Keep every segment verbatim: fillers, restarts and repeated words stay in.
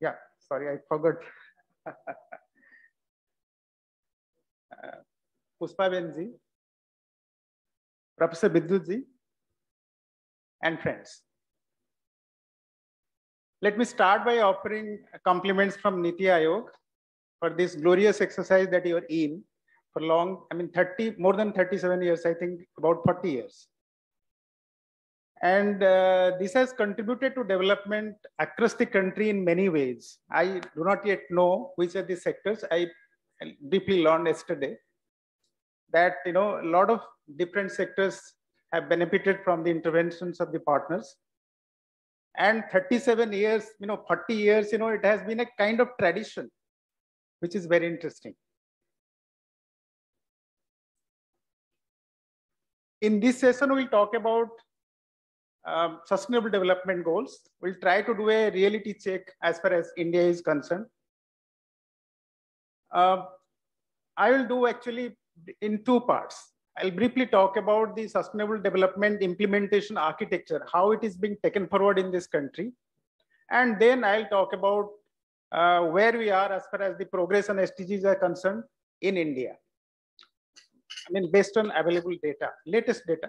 Yeah, sorry, I forgot. uh, Puspa Benji, Professor Bidyutji, and friends. Let me start by offering compliments from Niti Aayog for this glorious exercise that you are in for long, I mean, thirty, more than thirty-seven years, I think about forty years. And uh, this has contributed to development across the country in many ways. I do not yet know which are the sectors. I deeply learned yesterday that, you know, a lot of different sectors have benefited from the interventions of the partners. And thirty-seven years, you know, forty years, you know, it has been a kind of tradition, which is very interesting. In this session, we'll talk about um, sustainable development goals. We'll try to do a reality check as far as India is concerned. Uh, I will do actually in two parts. I'll briefly talk about the sustainable development implementation architecture, how it is being taken forward in this country. And then I'll talk about uh, where we are as far as the progress on S D Gs are concerned in India. I mean, based on available data, latest data.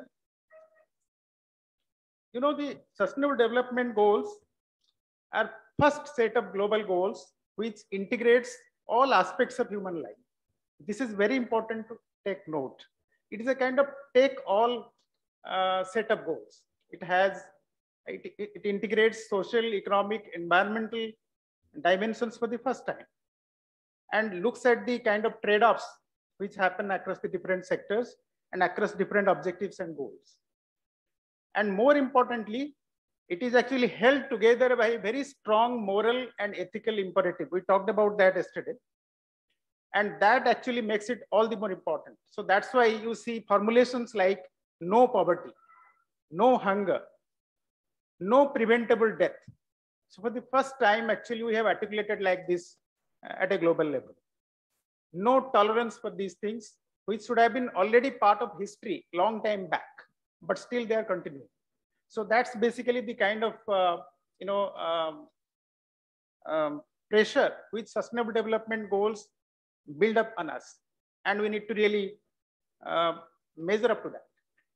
You know, the sustainable development goals are first set of global goals which integrates all aspects of human life. This is very important to take note. It is a kind of take all uh, set of goals. It has, it, it integrates social, economic, environmental dimensions for the first time and looks at the kind of trade-offs which happen across the different sectors and across different objectives and goals. And more importantly, it is actually held together by a very strong moral and ethical imperative. We talked about that yesterday. And that actually makes it all the more important. So that's why you see formulations like no poverty, no hunger, no preventable death. So for the first time, actually, we have articulated like this at a global level. No tolerance for these things, which should have been already part of history long time back, but still they are continuing. So that's basically the kind of, uh, you know, um, um, pressure which sustainable development goals build up on us. And we need to really uh, measure up to that.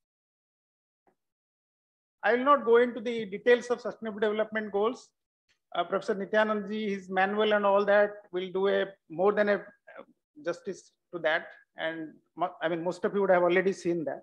I will not go into the details of sustainable development goals. Uh, Professor Nityanandji, his manual and all that will do a more than a justice to that. And I mean, most of you would have already seen that.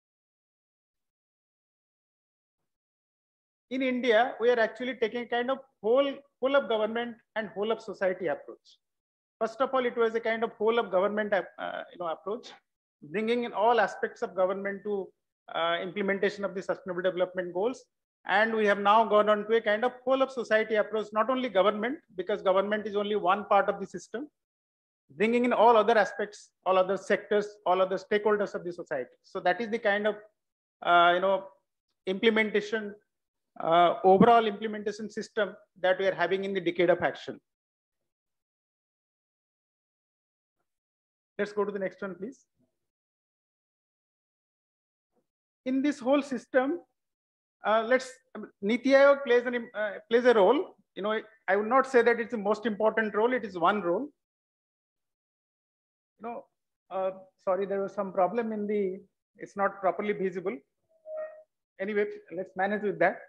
In India, we are actually taking a kind of whole, whole of government and whole of society approach. First of all, it was a kind of whole of government uh, you know, approach, bringing in all aspects of government to uh, implementation of the sustainable development goals. And we have now gone on to a kind of whole of society approach, not only government, because government is only one part of the system, bringing in all other aspects, all other sectors, all other stakeholders of the society. So that is the kind of uh, you know, implementation, uh, overall implementation system that we are having in the decade of action. Let's go to the next one, please. In this whole system, uh, let's Niti Aayog plays an uh, plays a role. You know, I would not say that it's the most important role. It is one role. You know, uh, sorry, there was some problem in the. It's not properly visible. Anyway, let's manage with that.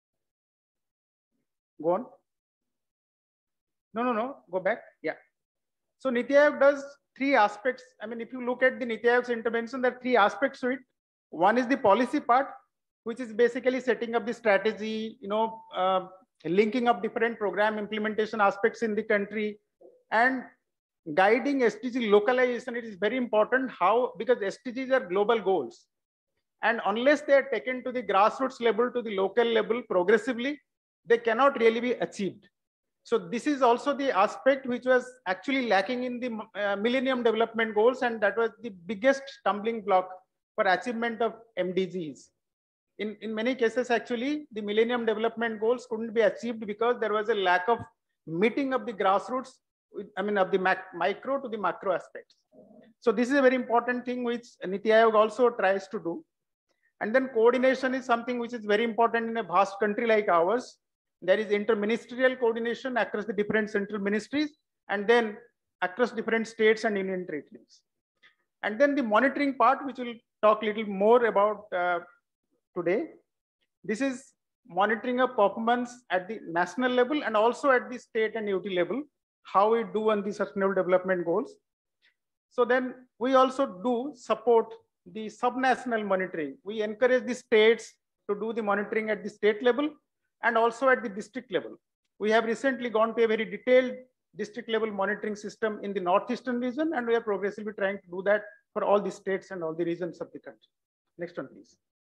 Go on. No, no, no. Go back. Yeah. So Niti Aayog does three aspects. I mean, if you look at the Niti Aayog's intervention, there are three aspects to it. One is the policy part, which is basically setting up the strategy, you know, uh, linking up different program implementation aspects in the country and guiding S D G localization. It is very important how, because S D Gs are global goals. And unless they are taken to the grassroots level, to the local level progressively, they cannot really be achieved. So this is also the aspect which was actually lacking in the uh, Millennium Development Goals, and that was the biggest stumbling block for achievement of M D Gs. In, in many cases, actually, the Millennium Development Goals couldn't be achieved because there was a lack of meeting of the grassroots, I mean, of the micro to the macro aspects. So this is a very important thing which Niti Aayog also tries to do. And then coordination is something which is very important in a vast country like ours. There is interministerial coordination across the different central ministries, and then across different states and union territories. And then the monitoring part, which we'll talk a little more about uh, today. This is monitoring of performance at the national level and also at the state and U T level, how we do on the sustainable development goals. So then we also do support the subnational monitoring. We encourage the states to do the monitoring at the state level and also at the district level. We have recently gone to a very detailed district level monitoring system in the northeastern region, and we are progressively trying to do that for all the states and all the regions of the country. Next one, please.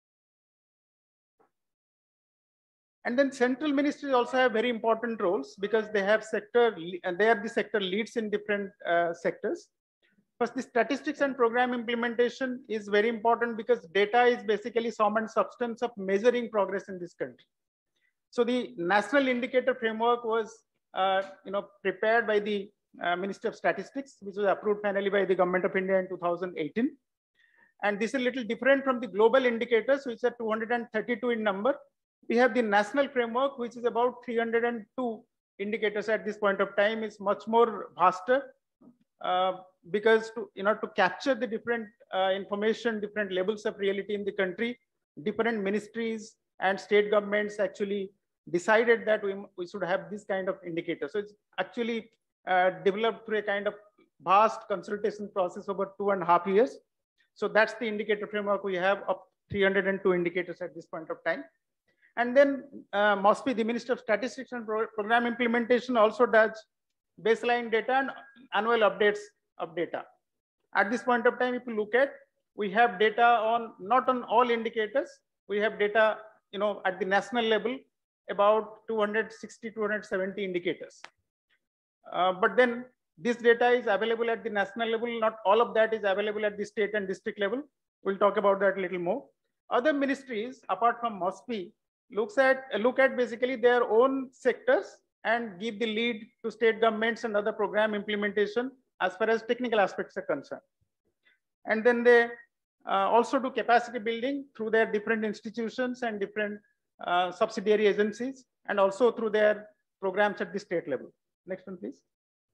And then central ministries also have very important roles because they have sector, and they are the sector leads in different uh, sectors. First, the statistics and program implementation is very important because data is basically sum and substance of measuring progress in this country. So the national indicator framework was uh, you know, prepared by the uh, Ministry of Statistics, which was approved finally by the Government of India in two thousand eighteen. And this is a little different from the global indicators, which are two hundred thirty-two in number. We have the national framework, which is about three hundred two indicators at this point of time. Is much more vaster uh, because to, you know, to capture the different uh, information, different levels of reality in the country, different ministries and state governments actually decided that we, we should have this kind of indicator. So it's actually uh, developed through a kind of vast consultation process over two and a half years. So that's the indicator framework we have of three hundred two indicators at this point of time. And then uh, MOSPI, the Ministry of Statistics and Pro Program Implementation, also does baseline data and annual updates of data. At this point of time, if you look at, we have data on, not on all indicators, we have data, you know, at the national level, about two hundred sixty, two hundred seventy indicators. Uh, but then this data is available at the national level. Not all of that is available at the state and district level. We'll talk about that a little more. Other ministries, apart from MOSPI, looks at look at basically their own sectors and give the lead to state governments and other program implementation as far as technical aspects are concerned. And then they uh, also do capacity building through their different institutions and different uh, subsidiary agencies, and also through their programs at the state level. Next one, please.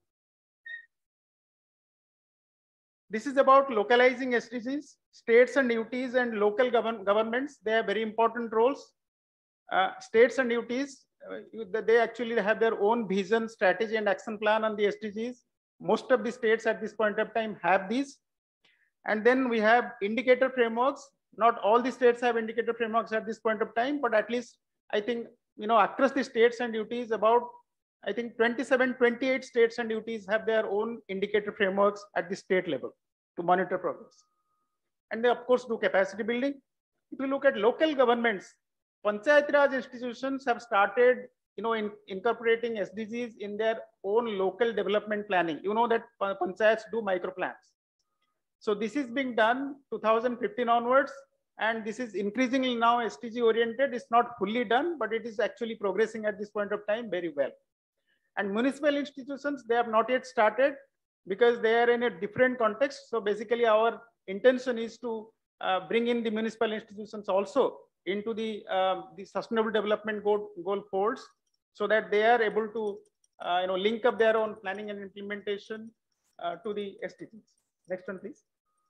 This is about localizing S D Gs. States and U Ts and local govern governments, they have very important roles. Uh, states and U Ts, uh, they actually have their own vision, strategy, and action plan on the S D Gs. Most of the states at this point of time have these. And then we have indicator frameworks. Not all the states have indicator frameworks at this point of time, but at least I think, you know, across the states and U Ts, about, I think twenty-seven, twenty-eight states and U Ts have their own indicator frameworks at the state level to monitor progress. And they, of course, do capacity building. If you look at local governments, Panchayat Raj institutions have started, you know, in incorporating S D Gs in their own local development planning. You know that panchayats do micro plans. So this is being done two thousand fifteen onwards, and this is increasingly now S D G oriented. It's not fully done, but it is actually progressing at this point of time very well. And municipal institutions, they have not yet started because they are in a different context. So basically our intention is to uh, bring in the municipal institutions also into the, uh, the sustainable development goal, goal folds, so that they are able to uh, you know, link up their own planning and implementation uh, to the S D Gs. Next one, please.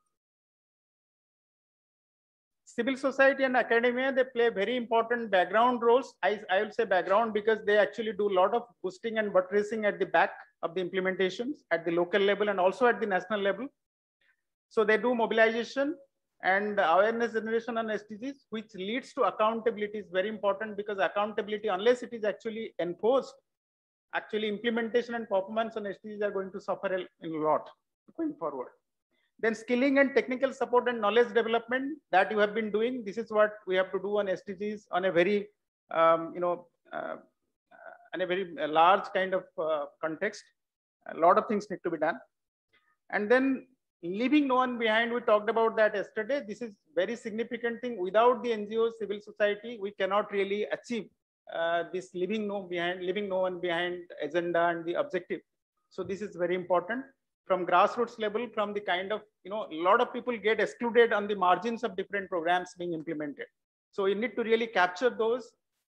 Civil society and academia, they play very important background roles. I, I will say background because they actually do a lot of boosting and buttressing at the back of the implementations at the local level and also at the national level. So they do mobilization and awareness generation on S D Gs, which leads to accountability. Is very important because accountability, unless it is actually enforced, actually implementation and performance on S D Gs are going to suffer a, a lot going forward. Then skilling and technical support and knowledge development that you have been doing. This is what we have to do on S D Gs on a very, um, you know, uh, on a very large kind of uh, context. A lot of things need to be done. And then leaving no one behind, we talked about that yesterday. This is very significant thing. Without the N G Os, civil society, we cannot really achieve uh, this leaving no behind, leaving no one behind agenda and the objective. So this is very important. From grassroots level, from the kind of, you know, a lot of people get excluded on the margins of different programs being implemented. So you need to really capture those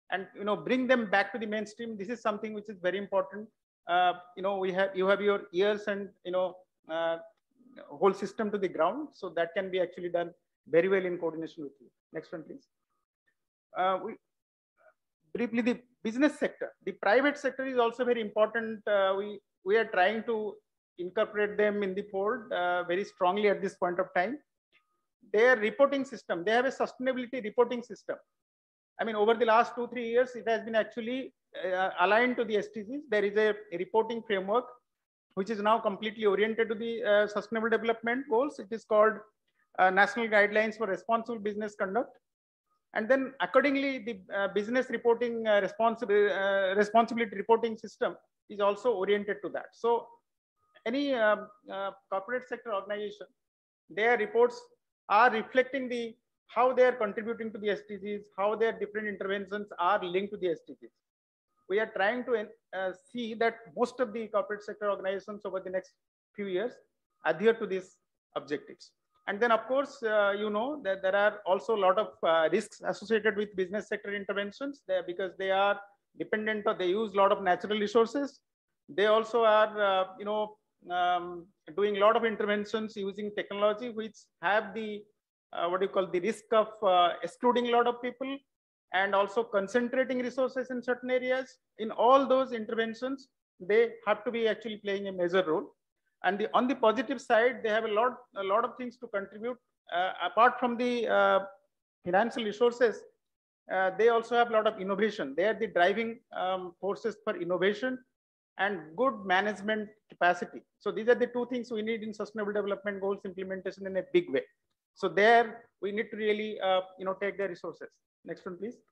and you know bring them back to the mainstream. This is something which is very important. Uh, you know, we have you have your ears and you know uh, whole system to the ground, so that can be actually done very well in coordination with you. Next one, please. Uh, we briefly the business sector, the private sector is also very important. Uh, we we are trying to incorporate them in the fold uh, very strongly at this point of time. Their reporting system, they have a sustainability reporting system. I mean, over the last two, three years, it has been actually uh, aligned to the S D Gs. There is a reporting framework, which is now completely oriented to the uh, sustainable development goals. It is called uh, National Guidelines for Responsible Business Conduct. And then accordingly, the uh, business reporting uh, responsibility, uh, responsibility reporting system is also oriented to that. So any uh, uh, corporate sector organization, their reports are reflecting the how they are contributing to the S D Gs, how their different interventions are linked to the S D Gs. We are trying to uh, see that most of the corporate sector organizations over the next few years adhere to these objectives. And then, of course, uh, you know that there are also a lot of uh, risks associated with business sector interventions there because they are dependent or they use a lot of natural resources. They also are, uh, you know, um, doing a lot of interventions using technology, which have the uh, what do you call the risk of uh, excluding a lot of people and also concentrating resources in certain areas. In all those interventions, they have to be actually playing a major role. And the, on the positive side, they have a lot, a lot of things to contribute. Uh, apart from the uh, financial resources, uh, they also have a lot of innovation. They are the driving um, forces for innovation and good management capacity. So these are the two things we need in sustainable development goals implementation in a big way. So there we need to really, uh, you know, take their resources. Next one, please.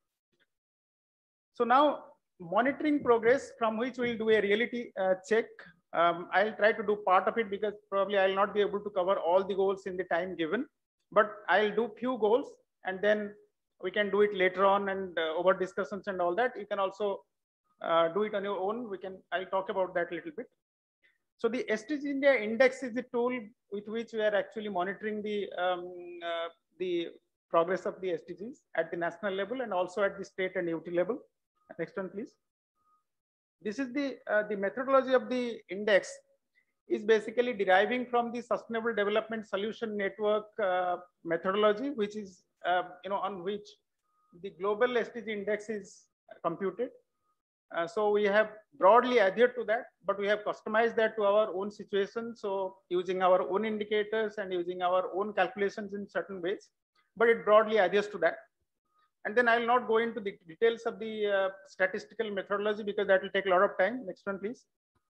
So now monitoring progress, from which we'll do a reality uh, check. Um, I'll try to do part of it because probably I'll not be able to cover all the goals in the time given, but I'll do few goals and then we can do it later on and uh, over discussions and all that. You can also uh, do it on your own. We can, I'll talk about that a little bit. So the S D G India Index is the tool with which we are actually monitoring the, um, uh, the progress of the S D Gs at the national level and also at the state and U T level. Next one, please. This is the, uh, the methodology of the index is basically deriving from the Sustainable Development Solution Network uh, methodology, which is, uh, you know, on which the global S D G index is computed. Uh, so we have broadly adhered to that, but we have customized that to our own situation. So using our own indicators and using our own calculations in certain ways, but it broadly adheres to that. And then I'll not go into the details of the uh, statistical methodology because that will take a lot of time. Next one, please.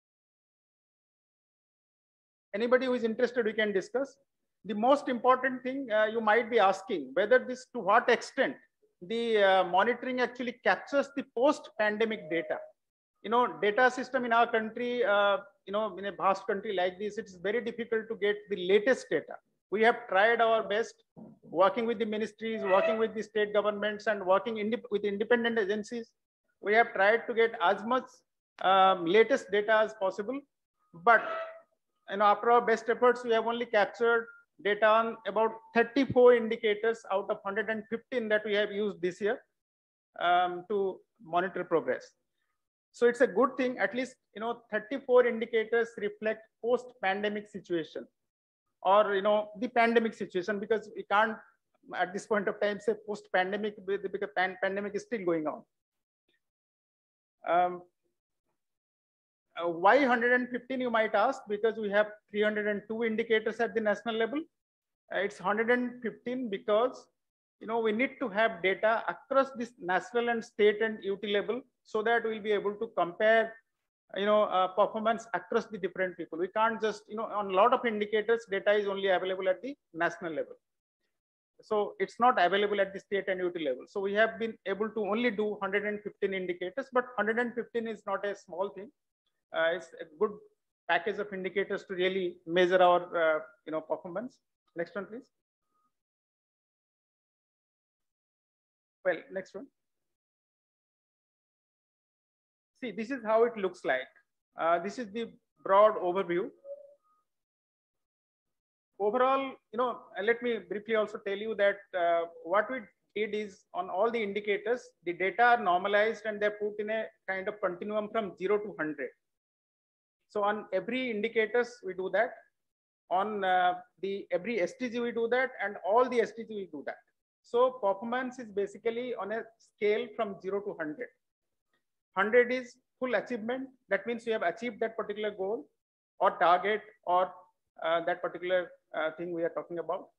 Anybody who is interested, we can discuss. The most important thing uh, you might be asking whether this, to what extent the uh, monitoring actually captures the post-pandemic data. You know, data system in our country, uh, you know, in a vast country like this, it's very difficult to get the latest data. We have tried our best working with the ministries, working with the state governments and working indep with independent agencies. We have tried to get as much um, latest data as possible. But you know, after our best efforts, we have only captured data on about thirty-four indicators out of one hundred fifteen that we have used this year um, to monitor progress. So it's a good thing, at least, you know, thirty-four indicators reflect post-pandemic situation or, you know, the pandemic situation, because we can't at this point of time say post-pandemic because pan pandemic is still going on. Um, uh, why one hundred fifteen, you might ask? Because we have three hundred two indicators at the national level. Uh, it's one hundred fifteen because, you know, we need to have data across this national and state and U T level so that we'll be able to compare, you know, uh, performance across the different people. We can't just, you know, on a lot of indicators, data is only available at the national level. So it's not available at the state and U T level. So we have been able to only do one hundred fifteen indicators, but one hundred fifteen is not a small thing. Uh, it's a good package of indicators to really measure our, uh, you know, performance. Next one, please. Well, next one. See, this is how it looks like. Uh, this is the broad overview. Overall, you know, let me briefly also tell you that uh, what we did is on all the indicators, the data are normalized and they're put in a kind of continuum from zero to one hundred. So on every indicators, we do that. On uh, the every S T G, we do that, and all the S T G, we do that. So performance is basically on a scale from zero to one hundred. one hundred is full achievement. That means you have achieved that particular goal or target or uh, that particular uh, thing we are talking about.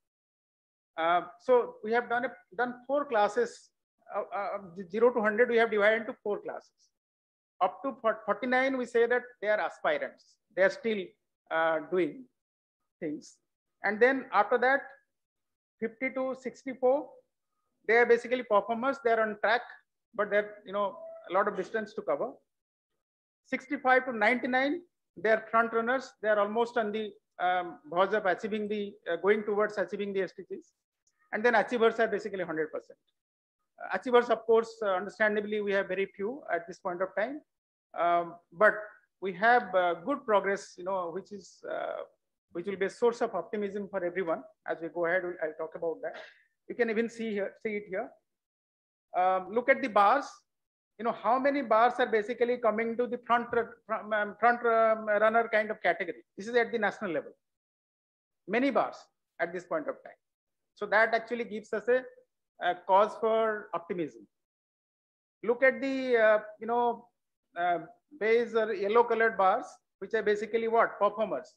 Uh, so we have done a, done four classes. Uh, uh, zero to one hundred, we have divided into four classes. Up to forty-nine, we say that they are aspirants. They are still uh, doing things. And then after that, fifty to sixty-four, they are basically performers. They are on track, but they're, you know, a lot of distance to cover. sixty-five to ninety-nine, they are front runners. They are almost on the um, verge of achieving the, uh, going towards achieving the S T Gs. And then achievers are basically one hundred percent. Uh, achievers, of course, uh, understandably, we have very few at this point of time. Um, but we have uh, good progress, you know, which is, uh, which will be a source of optimism for everyone. As we go ahead, I'll talk about that. You can even see here, see it here. Um, look at the bars. You know, how many bars are basically coming to the front, front, front runner kind of category. This is at the national level. Many bars at this point of time. So that actually gives us a, a cause for optimism. Look at the, uh, you know, uh, beige or yellow colored bars, which are basically what? Performers.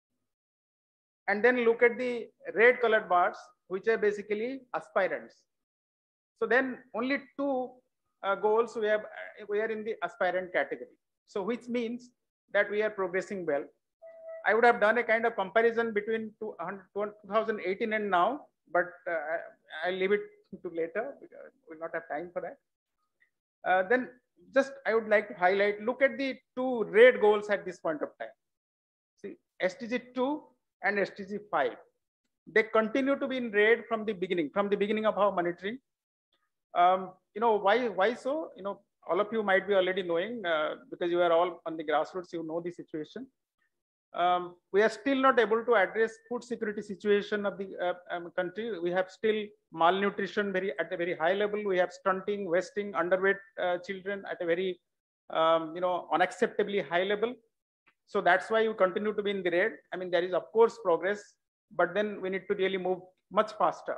And then look at the red colored bars, which are basically aspirants. So then only two uh, goals we have, we are in the aspirant category. So which means that we are progressing well. I would have done a kind of comparison between two thousand eighteen and now, but uh, I'll leave it to later because we'll not have time for that. Uh, then just I would like to highlight, look at the two red goals at this point of time. See, S T G two and S T G five. They continue to be in red from the beginning, from the beginning of our monitoring. Um, you know, why, why so? You know, all of you might be already knowing uh, because you are all on the grassroots, you know the situation. Um, we are still not able to address food security situation of the uh, um, country. We have still malnutrition very at a very high level. We have stunting, wasting, underweight uh, children at a very, um, you know, unacceptably high level. So that's why you continue to be in the red. I mean, there is of course progress, but then we need to really move much faster.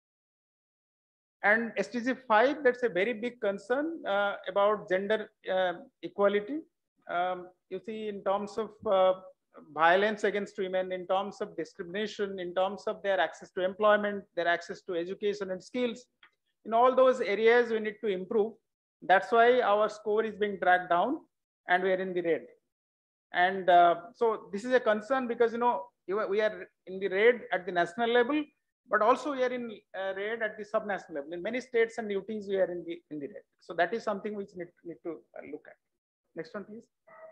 And S T G five, that's a very big concern uh, about gender uh, equality. Um, you see, in terms of uh, violence against women, in terms of discrimination, in terms of their access to employment, their access to education and skills, in all those areas we need to improve. That's why our score is being dragged down and we are in the red. And uh, so this is a concern because, you know, we are in the red at the national level, but also we are in uh, red at the subnational level. In many states and U Ts, we are in the, in the red. So that is something which we need, need to uh, look at. Next one, please.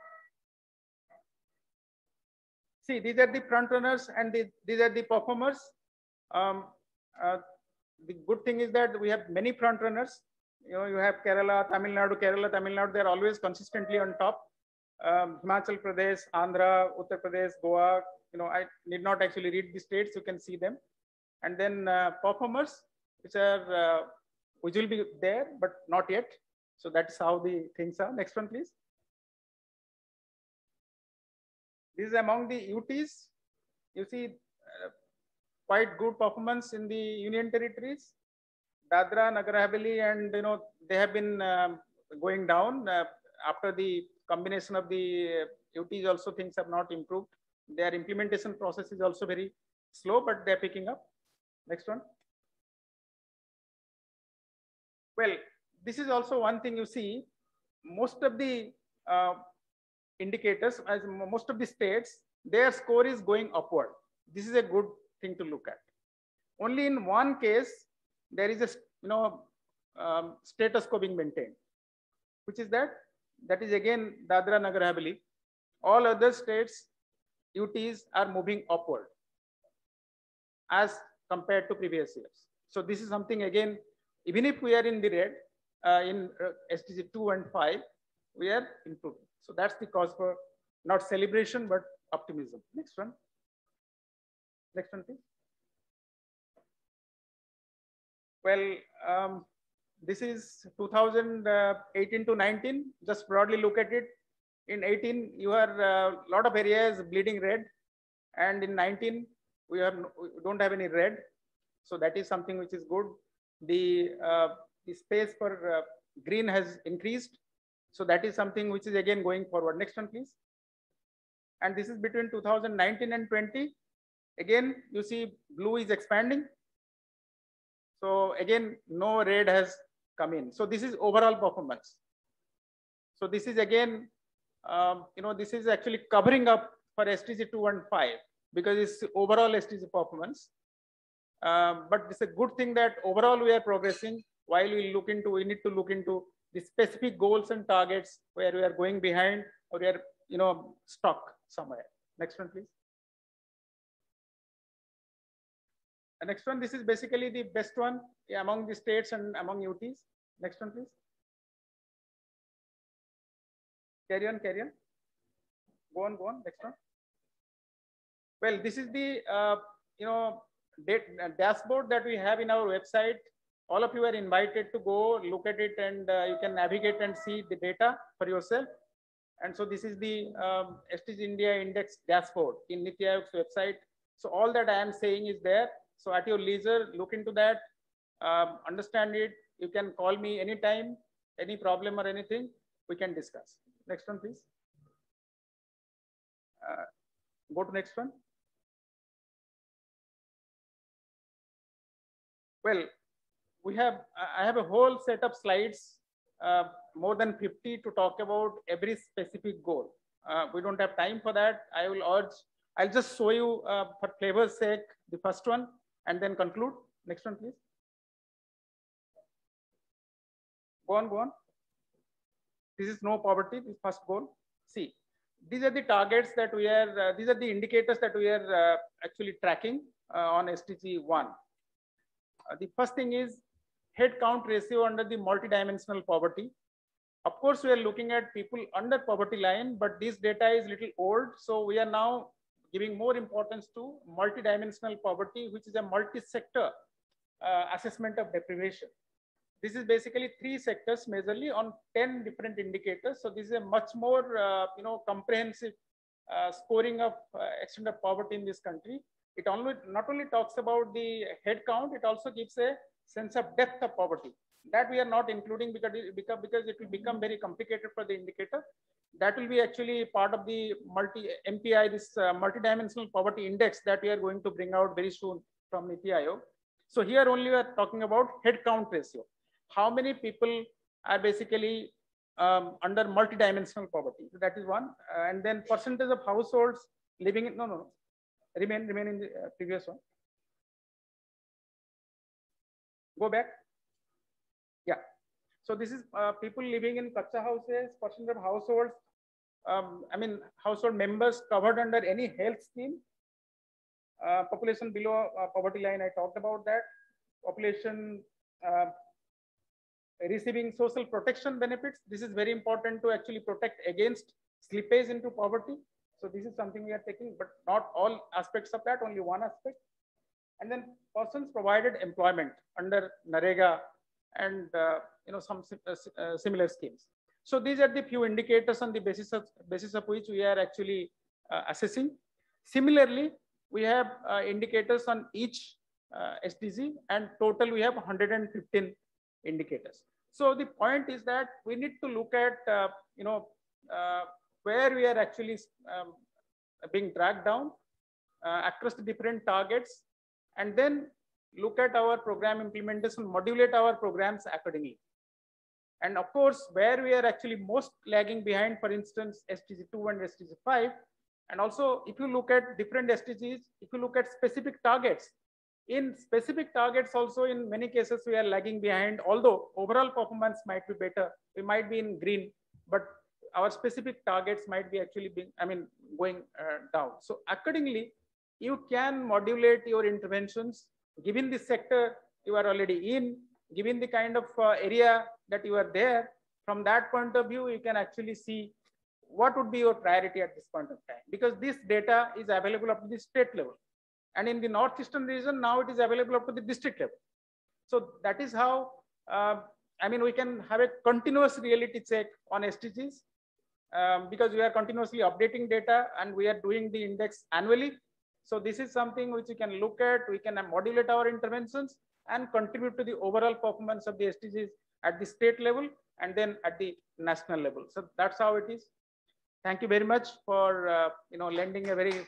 See, these are the front runners and the, these are the performers. Um, uh, the good thing is that we have many front runners. You know, you have Kerala, Tamil Nadu, Kerala, Tamil Nadu, they're always consistently on top. Um, Himachal Pradesh, Andhra, Uttar Pradesh, Goa, you know, I need not actually read the states, you can see them. And then uh, performers, which are, uh, which will be there, but not yet. So that's how the things are. Next one, please. This is among the U Ts. You see uh, quite good performance in the Union Territories. Dadra, Nagar Haveli, and you know they have been um, going down uh, after the combination of the uh, U Ts. Also, things have not improved. Their implementation process is also very slow, but they're picking up. Next one. Well, this is also one thing you see. Most of the uh, indicators, as most of the states, their score is going upward. This is a good thing to look at. Only in one case, there is a you know um, status quo being maintained, which is that that is again Dadra Nagar Haveli. All other states, U Ts are moving upward as compared to previous years. So this is something again, even if we are in the red uh, in uh, S T G two and five, we are improving. So that's the cause for not celebration, but optimism. Next one. Next one, please. Well, um, this is two thousand eighteen to nineteen. Just broadly look at it. In eighteen, you are a uh, lot of areas bleeding red, and in nineteen, we are we don't have any red. So that is something which is good. The uh, the space for uh, green has increased. So that is something which is again going forward. Next one, please. And this is between two thousand nineteen and twenty. Again, you see blue is expanding. So again, no red has come in. So this is overall performance. So this is again, um, you know, this is actually covering up for S T C two and five because it's overall S T C performance. Um, but it's a good thing that overall we are progressing. While we look into, we need to look into the specific goals and targets where we are going behind or we are, you know, stuck somewhere. Next one, please. The next one, this is basically the best one among the states and among U Ts. Next one, please. Carry on, carry on. Go on, go on. Next one. Well, this is the, uh, you know, dashboard that we have in our website. All of you are invited to go look at it and uh, you can navigate and see the data for yourself. And so this is the um, S T C India Index dashboard in NITI Aayog's website. So all that I am saying is there. So at your leisure, look into that, um, understand it. You can call me anytime, any problem or anything, we can discuss. Next one, please. Uh, go to next one. Well, we have, I have a whole set of slides, uh, more than fifty to talk about every specific goal. Uh, we don't have time for that. I will urge, I'll just show you uh, for flavor's sake, the first one and then conclude. Next one, please. Go on, go on. This is no poverty, this first goal. See, these are the targets that we are, uh, these are the indicators that we are uh, actually tracking uh, on S D G one. Uh, the first thing is head count ratio under the multidimensional poverty. Of course, we are looking at people under poverty line, but this data is little old. So we are now giving more importance to multidimensional poverty, which is a multi-sector uh, assessment of deprivation. This is basically three sectors majorly on ten different indicators. So this is a much more, uh, you know, comprehensive uh, scoring of uh, extent of poverty in this country. It only, not only talks about the head count, it also gives a sense of depth of poverty. That we are not including because it, because, because it will become very complicated for the indicator. That will be actually part of the multi M P I, this uh, multidimensional poverty index that we are going to bring out very soon from NITI Aayog. So here only we are talking about head count ratio. How many people are basically um, under multidimensional poverty? So that is one. Uh, and then percentage of households living in, no, no, no. Remain, remain in the uh, previous one. Go back. Yeah. So this is uh, people living in kacha houses, percent of households, um, I mean, household members covered under any health scheme. Uh, population below uh, poverty line, I talked about that. Population uh, receiving social protection benefits. This is very important to actually protect against slippage into poverty. So this is something we are taking, but not all aspects of that, only one aspect. And then persons provided employment under NREGA and uh, you know some uh, uh, similar schemes. So these are the few indicators on the basis of basis of which we are actually uh, assessing. Similarly, we have uh, indicators on each uh, S D G, and total we have one hundred fifteen indicators. So the point is that we need to look at uh, you know uh, where we are actually um, being dragged down uh, across the different targets, and then look at our program implementation, modulate our programs accordingly. And of course, where we are actually most lagging behind, for instance, S D G two and S D G five. And also, if you look at different S D Gs, if you look at specific targets, in specific targets also in many cases we are lagging behind, although overall performance might be better. We might be in green, but our specific targets might be actually being, I mean, going uh, down. So accordingly, you can modulate your interventions given the sector you are already in, given the kind of uh, area that you are there. From that point of view, you can actually see what would be your priority at this point of time, because this data is available up to the state level. And in the northeastern region, now it is available up to the district level. So that is how, uh, I mean, we can have a continuous reality check on S D Gs um, because we are continuously updating data and we are doing the index annually. So this is something which we can look at, we can modulate our interventions and contribute to the overall performance of the S D Gs at the state level and then at the national level. So that's how it is. Thank you very much for uh, you know lending a very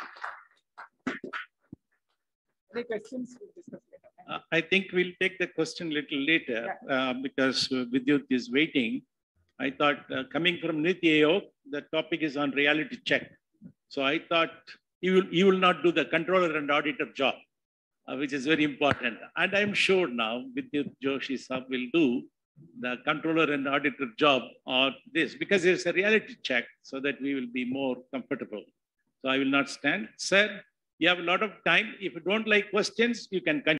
any questions we'll discuss later. Uh, I think we'll take the question a little later Yeah. uh, because uh, Vidyut is waiting. I thought uh, coming from Niti Aayog, the topic is on reality check. So I thought you will, you will not do the controller and auditor job, uh, which is very important. And I'm sure now Vidyut Joshi sir will do the controller and auditor job or this because it's a reality check so that we will be more comfortable. So I will not stand. Sir, you have a lot of time. If you don't like questions, you can continue.